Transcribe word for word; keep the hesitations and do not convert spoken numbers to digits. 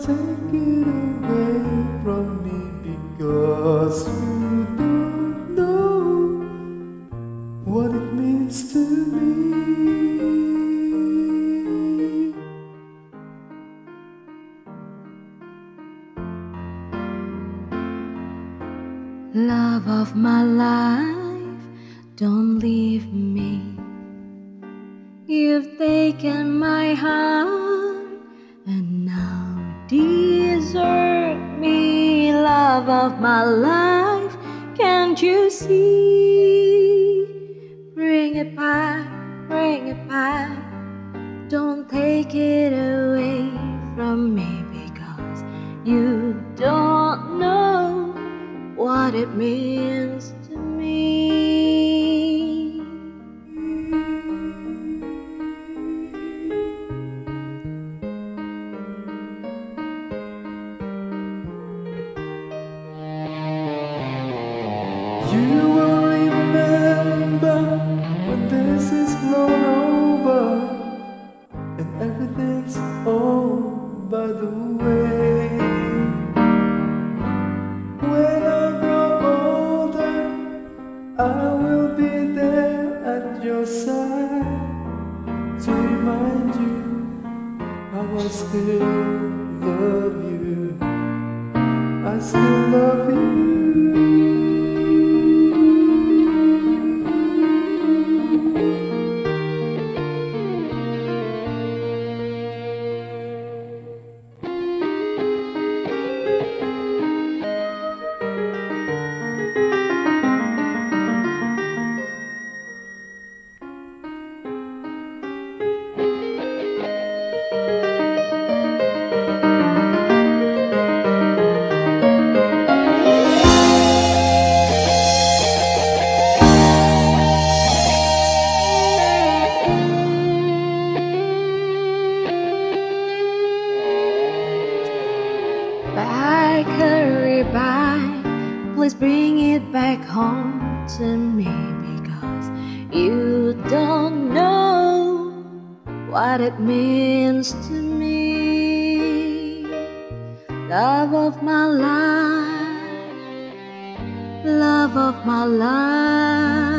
take it away from me because you don't know what it means to me. Love of my life, don't leave me. You've taken my heart and now desert me. Love of my life, can't you see? Bring it back, bring it back. Don't take it away from me because you don't know what it means to me. You will remember when this is blown over and everything's all by the way. When I grow older, I will be there at your side to remind you how I still love you. I still love you. Back, hurry back, please bring it back home to me because you don't know what it means to me. Love of my life, love of my life.